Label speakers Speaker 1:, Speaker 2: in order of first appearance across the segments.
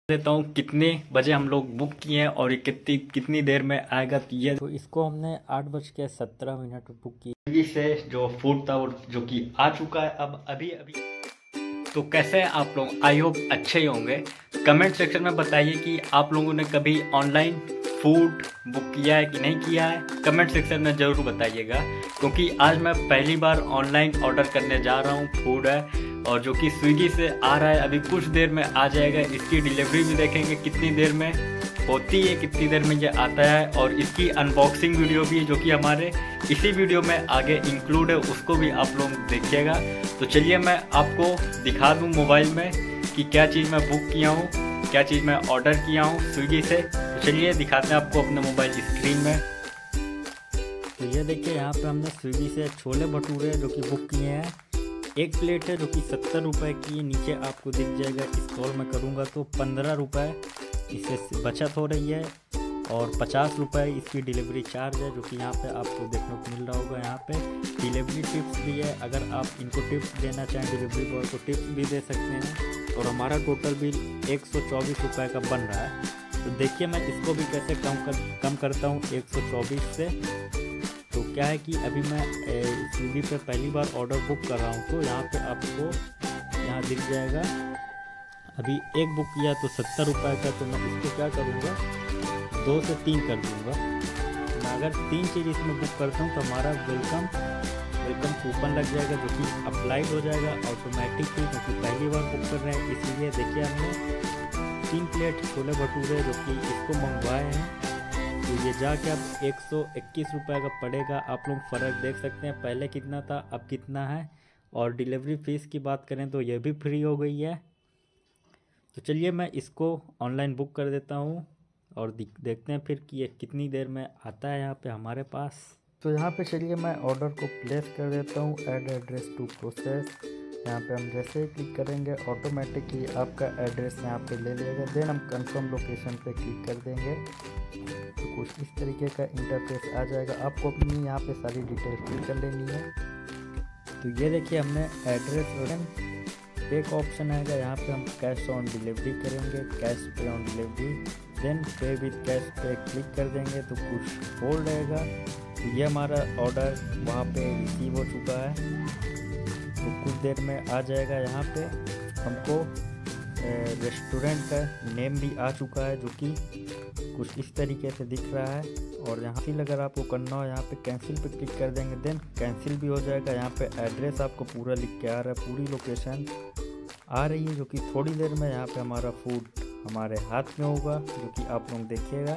Speaker 1: देता हूँ कितने बजे हम लोग बुक किए हैं और ये कितनी देर में आएगा। तो इसको हमने 8:17 बुक की। स्विगी से जो फूड था वो जो कि आ चुका है अब अभी अभी। तो कैसे हैं आप लोग? आई होप अच्छे ही होंगे। कमेंट सेक्शन में बताइए कि आप लोगों ने कभी ऑनलाइन फूड बुक किया है कि नहीं किया है। कमेंट सेक्शन में ज़रूर बताइएगा, क्योंकि आज मैं पहली बार ऑनलाइन ऑर्डर करने जा रहा हूँ। फूड है और जो कि स्विगी से आ रहा है, अभी कुछ देर में आ जाएगा। इसकी डिलीवरी भी देखेंगे कितनी देर में होती है, कितनी देर में ये आता है, और इसकी अनबॉक्सिंग वीडियो भी है जो कि हमारे इसी वीडियो में आगे इंक्लूड है, उसको भी आप लोग देखिएगा। तो चलिए मैं आपको दिखा दूँ मोबाइल में कि क्या चीज़ मैं बुक किया हूँ, क्या चीज़ मैं ऑर्डर किया हूँ स्विगी से। तो चलिए दिखाते हैं आपको अपने मोबाइल स्क्रीन में। तो ये देखिए, यहाँ पे हमने स्विगी से छोले भटूरे जो कि बुक किए हैं। एक प्लेट है जो कि 70 रुपये की, नीचे आपको दिख जाएगा। स्क्रॉल में करूँगा तो 15 रुपये इससे बचत हो रही है, और 50 रुपये इसकी डिलीवरी चार्ज है, जो कि यहाँ पे आपको देखने को मिल रहा होगा। यहाँ पे डिलीवरी टिप्स भी है, अगर आप इनको टिप्स देना चाहें डिलीवरी बॉय को टिप्स भी दे सकते हैं। और हमारा टोटल बिल 124 रुपये का बन रहा है। तो देखिए मैं इसको भी कैसे कम करता हूँ 124 से। तो क्या है कि अभी मैं स्विगी पे पहली बार ऑर्डर बुक कर रहा हूँ, तो यहाँ पे आपको यहाँ दिख जाएगा। अभी एक बुक किया तो 70 रुपये का, तो मैं इसको क्या करूँगा 2 से 3 कर दूँगा। मैं अगर 3 चीज़ इसमें बुक करता हूँ तो हमारा वेलकम कूपन लग जाएगा, जो कि अप्लाइड हो जाएगा ऑटोमेटिकली, क्योंकि पहली बार बुक कर रहे हैं इसलिए। देखिए हमने 3 प्लेट छोले भटूरे जो कि इसको मंगवाए हैं, तो ये जाके अब 121 रुपये का पड़ेगा। आप लोग फ़र्क देख सकते हैं, पहले कितना था अब कितना है। और डिलीवरी फ़ीस की बात करें तो ये भी फ्री हो गई है। तो चलिए मैं इसको ऑनलाइन बुक कर देता हूँ और देखते हैं फिर कि ये कितनी देर में आता है यहाँ पे हमारे पास। तो यहाँ पे चलिए मैं ऑर्डर को प्लेस कर देता हूँ। ऐड एड्रेस टू प्रोसेस, यहाँ पे हम जैसे ही क्लिक करेंगे ऑटोमेटिकली आपका एड्रेस यहाँ पे ले लेगा। देन हम कंफर्म लोकेशन पे क्लिक कर देंगे, तो कुछ इस तरीके का इंटरफेस आ जाएगा। आपको अपनी यहाँ पे सारी डिटेल फिल कर लेनी है। तो ये देखिए हमने एड्रेस और पे का ऑप्शन आएगा, यहाँ पे हम कैश ऑन डिलीवरी करेंगे, cash pay on delivery. Then pay with cash pay click कर देंगे तो कुछ होल्ड रहेगा। तो ये हमारा ऑर्डर वहाँ पे रिसीव हो चुका है, तो कुछ देर में आ जाएगा। यहाँ पे हमको रेस्टोरेंट का नेम भी आ चुका है, जो कि कुछ इस तरीके से दिख रहा है। और यहाँ से अगर आपको करना हो, यहाँ पे कैंसिल पे क्लिक कर देंगे, देन कैंसिल भी हो जाएगा। यहाँ पे एड्रेस आपको पूरा लिख के आ रहा है, पूरी लोकेशन आ रही है, जो कि थोड़ी देर में यहाँ पे हमारा फूड हमारे हाथ में होगा, जो कि आप लोग देखिएगा।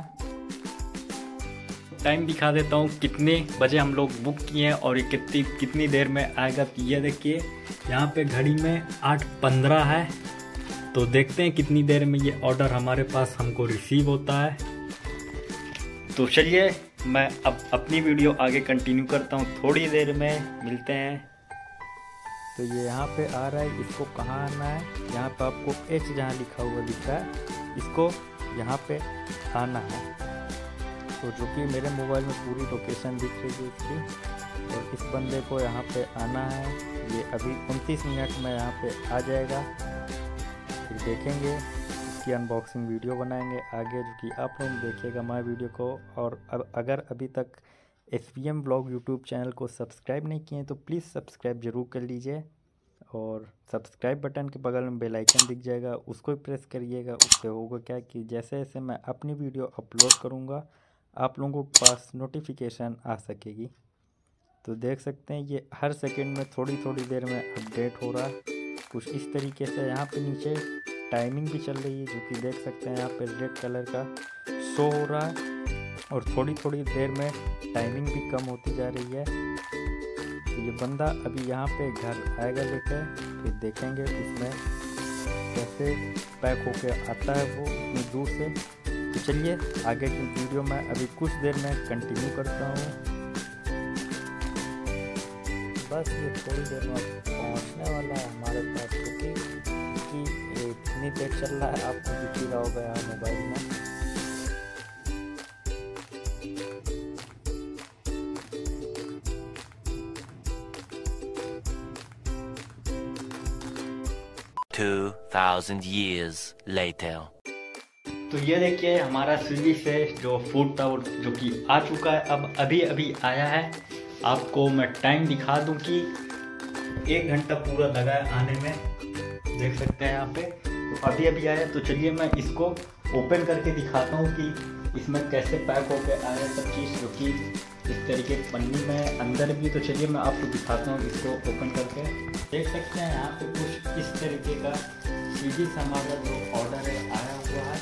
Speaker 1: टाइम दिखा देता हूँ कितने बजे हम लोग बुक किए हैं और ये कितनी देर में आएगा। तो ये देखिए यहाँ पे घड़ी में 8:15 है, तो देखते हैं कितनी देर में ये ऑर्डर हमारे पास हमको रिसीव होता है। तो चलिए मैं अब अपनी वीडियो आगे कंटिन्यू करता हूँ, थोड़ी देर में मिलते हैं। तो ये यहाँ पे आ रहा है, इसको कहाँ आना है, यहाँ पे आपको H जहाँ लिखा हुआ दिख रहा है, इसको यहाँ पे आना है। तो जो कि मेरे मोबाइल में पूरी लोकेशन दिख रही है इसकी, और इस बंदे को यहाँ पे आना है। ये अभी 29 मिनट में यहाँ पे आ जाएगा। फिर देखेंगे, इसकी अनबॉक्सिंग वीडियो बनाएंगे आगे, जो कि आप लोग देखिएगा हमारे वीडियो को। और अब अगर अभी तक SPM ब्लॉग यूट्यूब चैनल को सब्सक्राइब नहीं किए तो प्लीज़ सब्सक्राइब ज़रूर कर लीजिए, और सब्सक्राइब बटन के बगल में बेल आइकन दिख जाएगा, उसको भी प्रेस करिएगा। उससे होगा क्या कि जैसे जैसे मैं अपनी वीडियो अपलोड करूँगा आप लोगों के पास नोटिफिकेशन आ सकेगी। तो देख सकते हैं ये हर सेकंड में थोड़ी थोड़ी देर में अपडेट हो रहा है, कुछ इस तरीके से। यहाँ पे नीचे टाइमिंग भी चल रही है, जो कि देख सकते हैं यहाँ पे रेड कलर का शो हो रहा है, और थोड़ी थोड़ी देर में टाइमिंग भी कम होती जा रही है। तो ये बंदा अभी यहाँ पे घर आएगा लेकर, फिर देखेंगे उसमें कैसे पैक होके आता है वो इतनी दूर से। तो चलिए आगे की वीडियो में अभी कुछ देर में कंटिन्यू करता हूँ। बस ये थोड़ी देर में पहुँचने वाला है हमारे पास, क्योंकि इतनी देर चल रहा है, आपको दिख ही रहा होगा यहाँ मोबाइल में।
Speaker 2: $2,000 years later.
Speaker 1: तो ये देखिए हमारा स्विगी से जो फूड था वो जो कि आ चुका है, अब अभी अभी आया है। आपको मैं टाइम दिखा दूं कि 1 घंटा पूरा लगा है आने में, देख सकते हैं यहाँ पे। तो अभी अभी आया, तो चलिए मैं इसको ओपन करके दिखाता हूँ कि इसमें कैसे पैक होकर आया सब चीज़, जो कि इस तरीके पन्नी में अंदर भी। तो चलिए मैं आपको दिखाता हूँ इसको ओपन करके। देख सकते हैं यहाँ पे कुछ इस तरीके का स्विगी से हमारा जो ऑर्डर है आया हुआ है।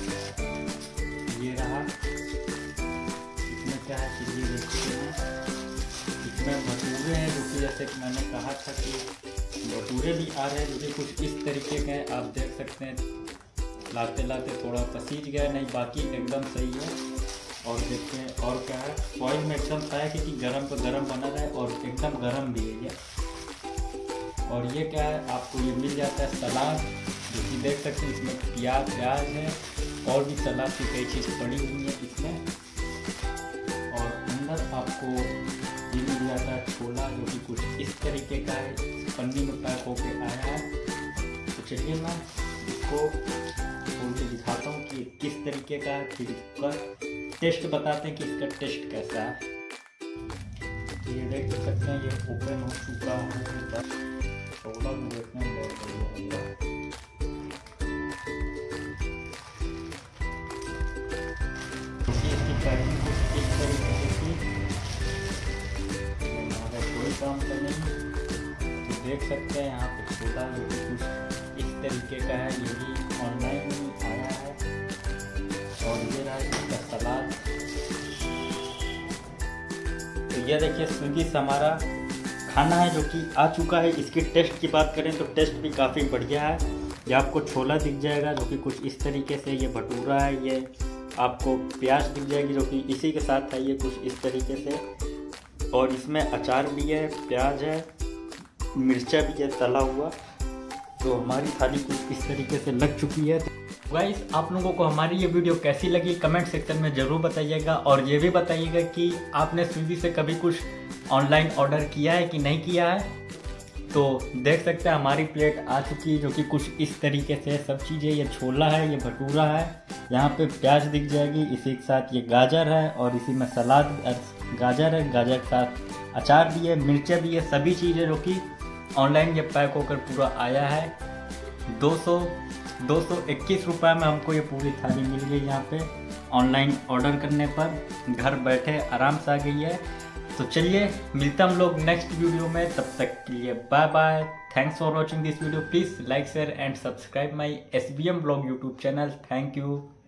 Speaker 1: ये रहा, इसमें क्या है चलिए देखते हैं। इसमें भटूरे हैं, जो कि जैसे कि मैंने कहा था कि भटूरे भी आ रहे हैं, जो कि कुछ इस तरीके के हैं। आप देख सकते हैं लाते लाते थोड़ा पसीज गया, नहीं बाकी एकदम सही है। और देखते हैं और क्या है, फॉइल में एकदम था क्योंकि गरम पर गरम बना रहा है और एकदम गरम भी है ये। और ये क्या है, आपको ये मिल जाता है सलाद, जो कि देख सकते हैं इसमें प्याज है और भी सलाद की कई चीज़ पड़ी हुई है इसमें। और अंदर आपको ये मिल जाता है छोला, जो कि कुछ इस तरीके का है, पन्नी में पैक होके आया है। तो चलिए मैं इसको खोल के दिखाता हूँ कि किस तरीके का है, फिर इसका टेस्ट बताते हैं कि इसका टेस्ट कैसा है। तो ये देख सकते हैं ये ओपन हो चुका है, छोला भी देखने में बहुत बढ़िया लग रहा है। इसकी पैकिंग कुछ इस तरीके की, हमारा कोई काम तो नहीं। तो देख सकते हैं यहाँ पे छोला जो कि कुछ इस तरीके का है, ये भी ऑनलाइन ही आया है। और ये रहा इसका सलाद। तो ये देखिए स्विगी से हमारा खाना है जो कि आ चुका है। इसकी टेस्ट की बात करें तो टेस्ट भी काफ़ी बढ़िया है। ये आपको छोला दिख जाएगा जो कि कुछ इस तरीके से, ये भटूरा है, ये आपको प्याज दिख जाएगी जो कि इसी के साथ है, ये कुछ इस तरीके से। और इसमें अचार भी है, प्याज है, मिर्चा भी है तला हुआ। तो हमारी थाली कुछ इस तरीके से लग चुकी है। गाइस आप लोगों को हमारी ये वीडियो कैसी लगी कमेंट सेक्शन में ज़रूर बताइएगा। और ये भी बताइएगा कि आपने स्विगी से कभी कुछ ऑनलाइन ऑर्डर किया है कि नहीं किया है। तो देख सकते हैं हमारी प्लेट आ चुकी है, जो कि कुछ इस तरीके से सब चीज़ें, ये छोला है, ये भटूरा है, यहाँ पे प्याज दिख जाएगी, इसी के साथ ये गाजर है और इसी में सलाद गाजर है, गाजर के साथ अचार भी है, मिर्चा भी है, सभी चीज़ें जो कि ऑनलाइन ये पैक होकर पूरा आया है। 221 रुपये में हमको ये पूरी थाली मिल गई यहाँ पे ऑनलाइन ऑर्डर करने पर, घर बैठे आराम से आ गई है। तो चलिए मिलते हम लोग नेक्स्ट वीडियो में, तब तक के लिए bye bye. Thanks for watching this video. Please like share and subscribe my SBM blog YouTube channel. Thank you.